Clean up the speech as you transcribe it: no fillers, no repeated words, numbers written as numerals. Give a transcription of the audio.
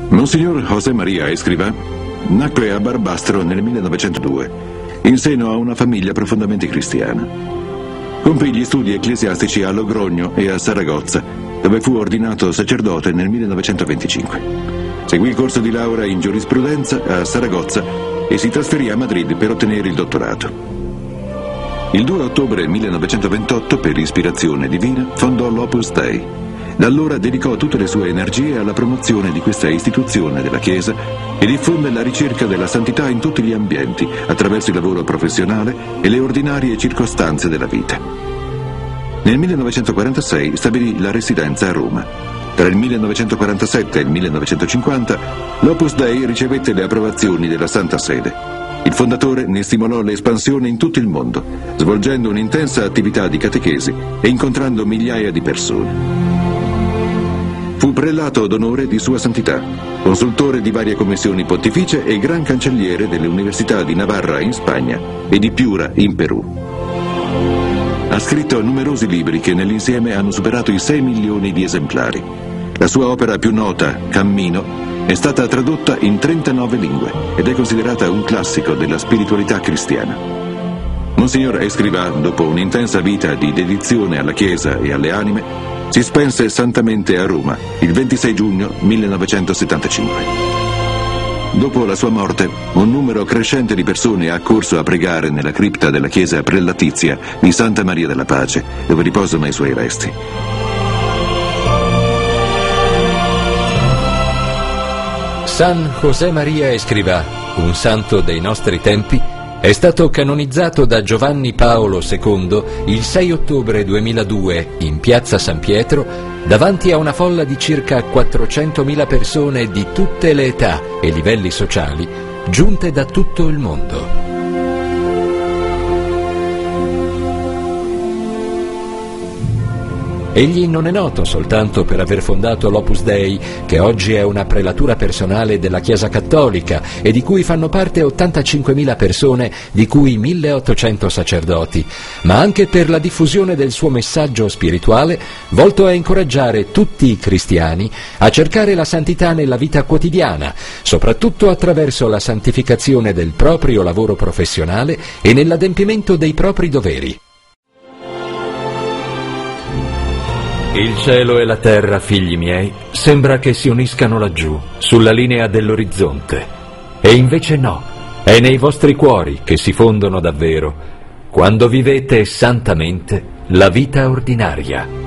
Monsignor José María Escrivá nacque a Barbastro nel 1902, in seno a una famiglia profondamente cristiana. Compì gli studi ecclesiastici a Logrogno e a Saragozza, dove fu ordinato sacerdote nel 1925. Seguì il corso di laurea in giurisprudenza a Saragozza e si trasferì a Madrid per ottenere il dottorato. Il 2 ottobre 1928, per ispirazione divina, fondò l'Opus Dei. Da allora dedicò tutte le sue energie alla promozione di questa istituzione della Chiesa e diffonde la ricerca della santità in tutti gli ambienti, attraverso il lavoro professionale e le ordinarie circostanze della vita. Nel 1946 stabilì la residenza a Roma. Tra il 1947 e il 1950 l'Opus Dei ricevette le approvazioni della Santa Sede. Il fondatore ne stimolò l'espansione in tutto il mondo, svolgendo un'intensa attività di catechesi e incontrando migliaia di persone. Fu prelato d'onore di Sua Santità, consultore di varie commissioni pontificie e gran cancelliere delle università di Navarra in Spagna e di Piura in Perù. Ha scritto numerosi libri che nell'insieme hanno superato i 6 milioni di esemplari. La sua opera più nota, Cammino, è stata tradotta in 39 lingue ed è considerata un classico della spiritualità cristiana. Monsignor Escrivá, dopo un'intensa vita di dedizione alla Chiesa e alle anime, si spense santamente a Roma il 26 giugno 1975. Dopo la sua morte, un numero crescente di persone ha accorso a pregare nella cripta della chiesa prelatizia di Santa Maria della Pace, dove riposano i suoi resti. San José María Escrivá, un santo dei nostri tempi, è stato canonizzato da Giovanni Paolo II il 6 ottobre 2002 in piazza San Pietro davanti a una folla di circa 400.000 persone di tutte le età e livelli sociali giunte da tutto il mondo. Egli non è noto soltanto per aver fondato l'Opus Dei, che oggi è una prelatura personale della Chiesa Cattolica e di cui fanno parte 85.000 persone, di cui 1.800 sacerdoti, ma anche per la diffusione del suo messaggio spirituale volto a incoraggiare tutti i cristiani a cercare la santità nella vita quotidiana, soprattutto attraverso la santificazione del proprio lavoro professionale e nell'adempimento dei propri doveri. Il cielo e la terra, figli miei, sembra che si uniscano laggiù, sulla linea dell'orizzonte. E invece no, è nei vostri cuori che si fondono davvero, quando vivete santamente la vita ordinaria.